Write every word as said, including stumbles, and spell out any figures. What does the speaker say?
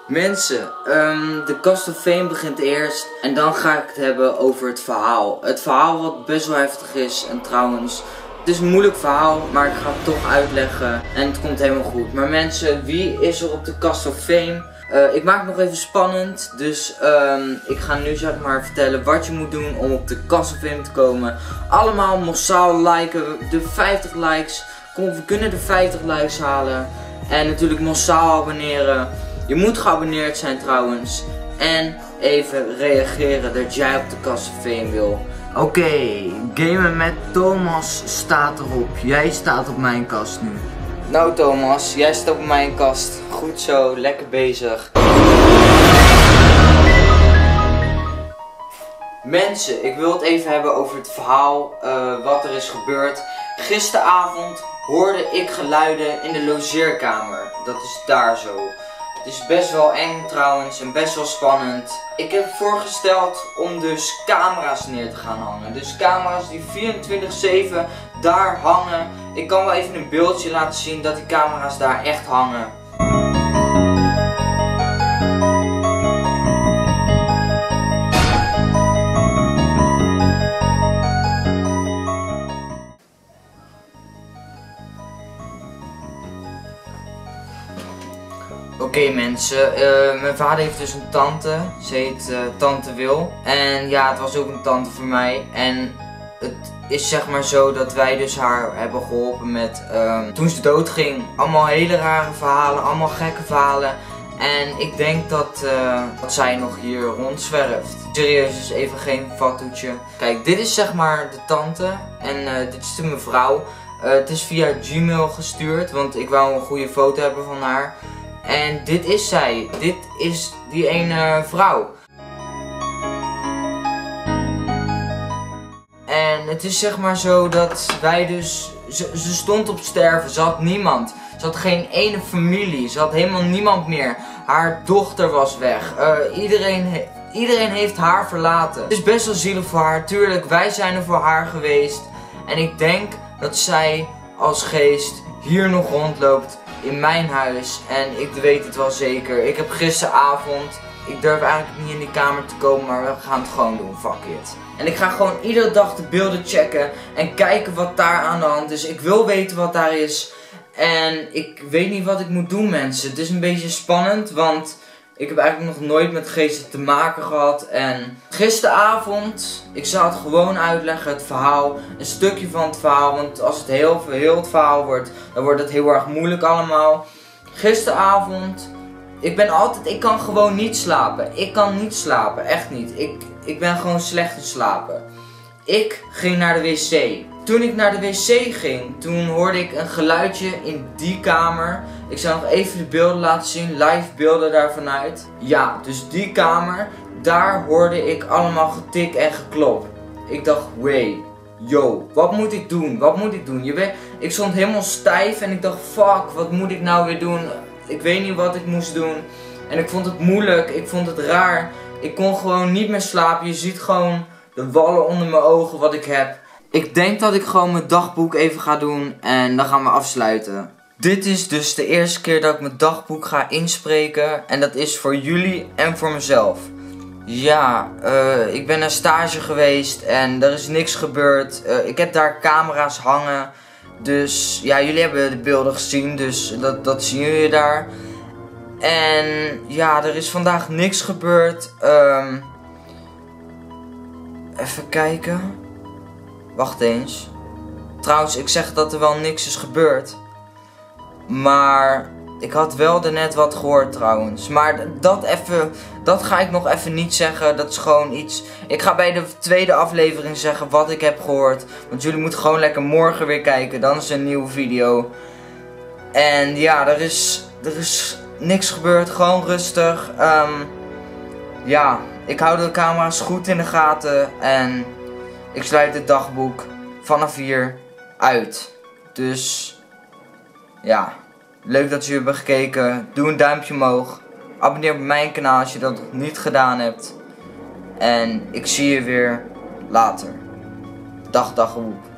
Mensen, um, de Cast of Fame begint eerst en dan ga ik het hebben over het verhaal. Het verhaal wat best wel heftig is en trouwens, het is een moeilijk verhaal, maar ik ga het toch uitleggen en het komt helemaal goed. Maar mensen, wie is er op de Cast of Fame? Uh, ik maak het nog even spannend, dus um, ik ga nu zeg maar vertellen wat je moet doen om op de Cast of Fame te komen. Allemaal massaal liken, de vijftig likes, kom, we kunnen de vijftig likes halen en natuurlijk massaal abonneren. Je moet geabonneerd zijn trouwens. En even reageren dat jij op de Cast of Fame wil. Oké, okay, gamen met Thomas staat erop. Jij staat op mijn kast nu. Nou Thomas, jij staat op mijn kast. Goed zo, lekker bezig. Mensen, ik wil het even hebben over het verhaal, uh, wat er is gebeurd. Gisteravond hoorde ik geluiden in de logeerkamer. Dat is daar zo. Het is best wel eng trouwens en best wel spannend. Ik heb voorgesteld om dus camera's neer te gaan hangen. Dus camera's die vierentwintig zeven daar hangen. Ik kan wel even een beeldje laten zien dat die camera's daar echt hangen. Oké okay, mensen, uh, mijn vader heeft dus een tante, ze heet uh, Tante Wil. En ja, het was ook een tante voor mij. En het is zeg maar zo dat wij dus haar hebben geholpen met, uh, toen ze dood ging. Allemaal hele rare verhalen, allemaal gekke verhalen. En ik denk dat, uh, dat zij nog hier rondzwerft. Serieus, dus even geen fatsoetje. Kijk, dit is zeg maar de tante en uh, dit is de mevrouw. Uh, het is via Gmail gestuurd, want ik wou een goede foto hebben van haar. En dit is zij. Dit is die ene vrouw. En het is zeg maar zo dat wij dus... Ze, ze stond op sterven. Ze had niemand. Ze had geen ene familie. Ze had helemaal niemand meer. Haar dochter was weg. Uh, iedereen, he, iedereen heeft haar verlaten. Het is best wel zielig voor haar. Tuurlijk, wij zijn er voor haar geweest. En ik denk dat zij als geest hier nog rondloopt. In mijn huis en ik weet het wel zeker. Ik heb gisteravond, ik durf eigenlijk niet in die kamer te komen, maar we gaan het gewoon doen, fuck it. En ik ga gewoon iedere dag de beelden checken en kijken wat daar aan de hand is. Ik wil weten wat daar is en ik weet niet wat ik moet doen mensen. Het is een beetje spannend, want ik heb eigenlijk nog nooit met geesten te maken gehad. En gisteravond, ik zal het gewoon uitleggen, het verhaal, een stukje van het verhaal. Want als het heel, heel het verhaal wordt, dan wordt het heel erg moeilijk allemaal. Gisteravond, ik ben altijd, ik kan gewoon niet slapen. Ik kan niet slapen, echt niet. Ik, ik ben gewoon slecht te slapen. Ik ging naar de wc. Toen ik naar de wc ging, toen hoorde ik een geluidje in die kamer. Ik zal nog even de beelden laten zien, live beelden daarvan uit. Ja, dus die kamer, daar hoorde ik allemaal getik en geklop. Ik dacht, wee, yo, wat moet ik doen? Wat moet ik doen? Je weet, ik stond helemaal stijf en ik dacht, fuck, wat moet ik nou weer doen? Ik weet niet wat ik moest doen. En ik vond het moeilijk, ik vond het raar. Ik kon gewoon niet meer slapen. Je ziet gewoon de wallen onder mijn ogen wat ik heb. Ik denk dat ik gewoon mijn dagboek even ga doen en dan gaan we afsluiten. Dit is dus de eerste keer dat ik mijn dagboek ga inspreken en dat is voor jullie en voor mezelf. Ja, uh, ik ben naar stage geweest en er is niks gebeurd. Uh, ik heb daar camera's hangen, dus ja, jullie hebben de beelden gezien, dus dat, dat zien jullie daar. En ja, er is vandaag niks gebeurd. Um, even kijken. Wacht eens. Trouwens, ik zeg dat er wel niks is gebeurd. Maar ik had wel daarnet wat gehoord trouwens. Maar dat even, dat ga ik nog even niet zeggen. Dat is gewoon iets. Ik ga bij de tweede aflevering zeggen wat ik heb gehoord. Want jullie moeten gewoon lekker morgen weer kijken. Dan is er een nieuwe video. En ja, er is, er is niks gebeurd. Gewoon rustig. Um, ja, ik hou de camera's goed in de gaten. En ik sluit het dagboek vanaf hier uit. Dus ja, leuk dat jullie hebben gekeken. Doe een duimpje omhoog. Abonneer op mijn kanaal als je dat nog niet gedaan hebt. En ik zie je weer later. Dag dagboek.